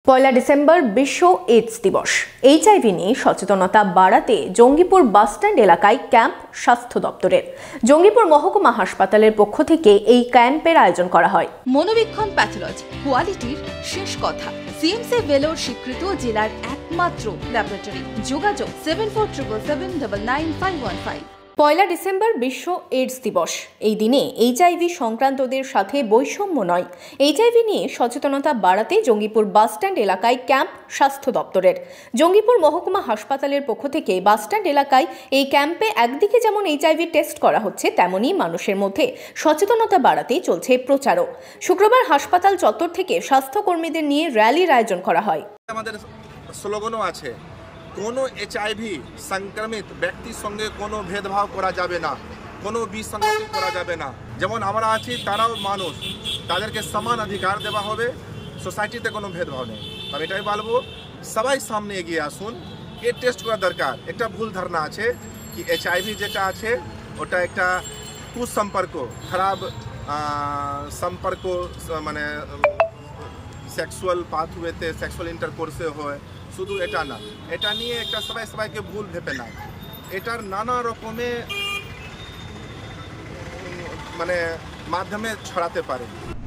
পয়লা December বিশ্ব AIDS দিবস। HIV নিয়ে সচেতনতা বাড়াতে জঙ্গিপুর বাসস্ট্যান্ড এলাকায় ক্যাম্প স্বাস্থ্য দপ্তরের। জঙ্গিপুর মহকুমা হাসপাতালের পক্ষ থেকে এই ক্যাম্পের আয়োজন করা হয়। মনোবীক্ষণ প্যাথোলজি কোয়ালিটির শেষ কথা। সিএমসি ভেলোর স্বীকৃত জেলার একমাত্র ল্যাবরেটরি। যোগাযোগ 7477799515। পয়লা ডিসেম্বর বিশ্ব এইডস দিবস। এই দিনে এইচআইভি সংক্রান্তদের সাথে বৈষম্য নয়, এইচআইভি নিয়ে সচেতনতা বাড়াতে জঙ্গিপুর বাসস্ট্যান্ড এলাকায় ক্যাম্প স্বাস্থ্য দপ্তরের। জঙ্গিপুর মহকুমা হাসপাতালের পক্ষ থেকে বাসস্ট্যান্ড এলাকায় এই ক্যাম্পে একদিকে যেমন এইচআইভি টেস্ট করা হচ্ছে, তেমনই মানুষের মধ্যে সচেতনতা বাড়াতে চলছে প্রচারও। শুক্রবার হাসপাতাল চত্বর থেকে স্বাস্থ্যকর্মীদের নিয়ে র্যালির আয়োজন করা হয়। আমাদের স্লোগানও আছে, কোনো এইচআইভি সংক্রমিত ব্যক্তির সঙ্গে কোনো ভেদভাব করা যাবে না, কোনো বিসংগতি করা যাবে না। যেমন আমরা আছি তারাও মানুষ, তাদেরকে সমান অধিকার দেওয়া হবে, সোসাইটিতে কোনো ভেদভাব নেই। আমি এটাই বলবো, সবাই সামনে এগিয়ে আসুন, এ টেস্ট করা দরকার। একটা ভুল ধারণা আছে কি এইচআইভি যেটা আছে ওটা একটা কুসম্পর্ক, খারাপ সম্পর্ক, মানে সেক্সুয়াল পাথওয়েতে, সেক্সুয়াল ইন্টারকোর্সে হয়, শুধু এটা না। এটা নিয়ে একটা সবাইকে ভুল ভেবে না, এটার নানা রকমের মানে মাধ্যমে ছড়াতে পারে।